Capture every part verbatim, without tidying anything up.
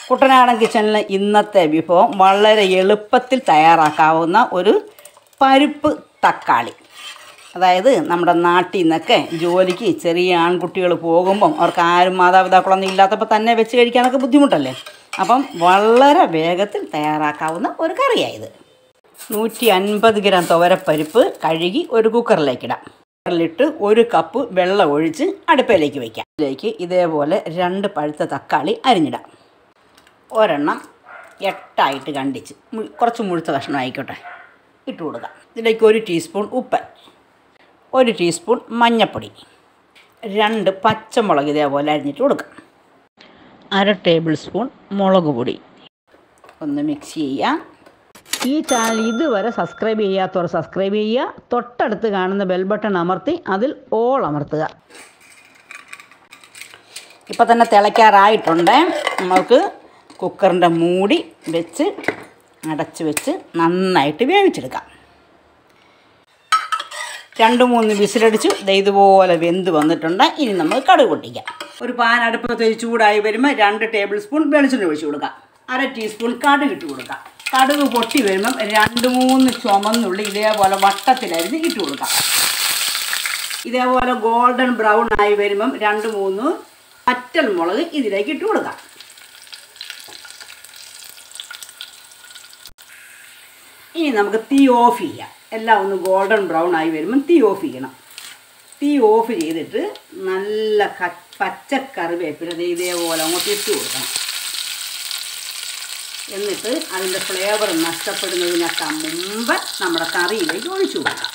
കുട്ടനാടൻ കിച്ചണിലെ ഇന്നത്തെ വിഭവം വളരെ എളുപ്പത്തിൽ തയ്യാറാക്കാവുന്ന ഒരു പരിപ്പ് തക്കാളി. അതായത് നമ്മുടെ നാട്ടിൽ നിന്നൊക്കെ ജോലിക്ക് ചെറിയ ആൺകുട്ടികൾ പോകുമ്പം അവർക്ക് ആരും മാതാപിതാക്കളൊന്നും ഇല്ലാത്തപ്പോൾ തന്നെ വെച്ച് കഴിക്കാനൊക്കെ ബുദ്ധിമുട്ടല്ലേ. അപ്പം വളരെ വേഗത്തിൽ തയ്യാറാക്കാവുന്ന ഒരു കറിയായത്. നൂറ്റി അൻപത് ഗ്രാം തുവരപ്പരിപ്പ് കഴുകി ഒരു കുക്കറിലേക്കിടാം. കുക്കറിലിട്ട് ഒരു കപ്പ് വെള്ളം ഒഴിച്ച് അടുപ്പിലേക്ക് വയ്ക്കാം. ഇതിലേക്ക് ഇതേപോലെ രണ്ട് പഴുത്ത തക്കാളി അരിഞ്ഞിടാം. ഒരെണ്ണം എട്ടായിട്ട് കണ്ടിച്ച് കുറച്ച് മുഴുത്ത കഷ്ണം ആയിക്കോട്ടെ ഇട്ട് കൊടുക്കാം. ഇതിലേക്ക് ഒരു ടീസ്പൂൺ ഉപ്പ്, ഒരു ടീസ്പൂൺ മഞ്ഞൾപ്പൊടി, രണ്ട് പച്ചമുളക് ഇതേപോലെ അരിഞ്ഞിട്ട് കൊടുക്കാം. അര ടേബിൾ സ്പൂൺ മുളക് പൊടി. ഒന്ന് മിക്സ് ചെയ്യാം. ഈ ചാനൽ ഇതുവരെ സബ്സ്ക്രൈബ് ചെയ്യാത്തവർ സബ്സ്ക്രൈബ് ചെയ്യുക. തൊട്ടടുത്ത് കാണുന്ന ബെൽ ബട്ടൺ അമർത്തി അതിൽ ഓൾ അമർത്തുക. ഇപ്പം തന്നെ തിളയ്ക്കാറായിട്ടുണ്ട്. നമുക്ക് കുക്കറിൻ്റെ മൂടി വെച്ച് അടച്ച് വെച്ച് നന്നായിട്ട് വേവിച്ചെടുക്കാം. രണ്ട് മൂന്ന് വിസിലടിച്ചു ഇതുപോലെ വെന്ത് വന്നിട്ടുണ്ട്. ഇനി നമുക്ക് കടുക് പൊട്ടിക്കാം. ഒരു പാൻ അടുപ്പത്ത് ചൂടായി വരുമ്പോൾ രണ്ട് ടേബിൾ സ്പൂൺ വെളിച്ചെണ്ണ ഒഴിച്ച് കൊടുക്കാം. അര ടീസ്പൂൺ കടുക് ഇട്ട് കൊടുക്കാം. കടുക് പൊട്ടി വരുമ്പം രണ്ട് മൂന്ന് ചുമന്നുള്ളി ഇതേപോലെ വട്ടത്തിലരിഞ്ഞ് ഇട്ട് കൊടുക്കാം. ഇതേപോലെ ഗോൾഡൻ ബ്രൗൺ ആയി വരുമ്പം രണ്ട് മൂന്ന് പറ്റൽ മുളക് ഇതിലേക്ക് ഇട്ട് കൊടുക്കാം. ഇനി നമുക്ക് തീ ഓഫ് ചെയ്യാം. എല്ലാം ഒന്ന് ഗോൾഡൻ ബ്രൗൺ ആയി വരുമ്പം തീ ഓഫ് ചെയ്യണം. തീ ഓഫ് ചെയ്തിട്ട് നല്ല പച്ചക്കറിവേപ്പില ഇതേപോലെ അങ്ങോട്ട് ഇട്ട് കൊടുക്കണം. എന്നിട്ട് അതിൻ്റെ ഫ്ലേവർ നഷ്ടപ്പെടുന്നതിനൊക്കെ മുമ്പ് നമ്മുടെ കറിയിലേക്ക് ഒഴിച്ചു കൊടുക്കാം.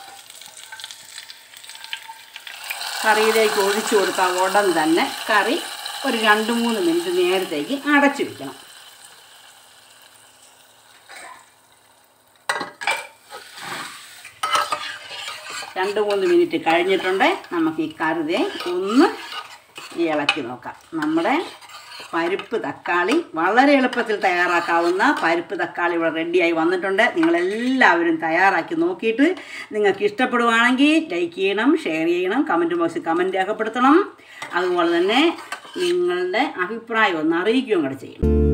കറിയിലേക്ക് ഒഴിച്ചു കൊടുക്കാൻ ഉടൻ തന്നെ കറി ഒരു രണ്ട് മൂന്ന് മിനിറ്റ് നേരത്തേക്ക് അടച്ചു വയ്ക്കണം. രണ്ട് മൂന്ന് മിനിറ്റ് കഴിഞ്ഞിട്ടുണ്ട്. നമുക്ക് ഈ കറി ഒന്ന് ഇളക്കി നോക്കാം. നമ്മുടെ പരിപ്പ് തക്കാളി വളരെ എളുപ്പത്തിൽ തയ്യാറാക്കാവുന്ന പരിപ്പ് തക്കാളി ഇവിടെ റെഡിയായി വന്നിട്ടുണ്ട്. നിങ്ങളെല്ലാവരും തയ്യാറാക്കി നോക്കിയിട്ട് നിങ്ങൾക്ക് ഇഷ്ടപ്പെടുവാണെങ്കിൽ ലൈക്ക് ചെയ്യണം, ഷെയർ ചെയ്യണം, കമൻറ്റ് ബോക്സിൽ കമൻറ്റ് രേഖപ്പെടുത്തണം. അതുപോലെ തന്നെ നിങ്ങളുടെ അഭിപ്രായം ഒന്ന് അറിയിക്കുകയും കൂടെ ചെയ്യണം.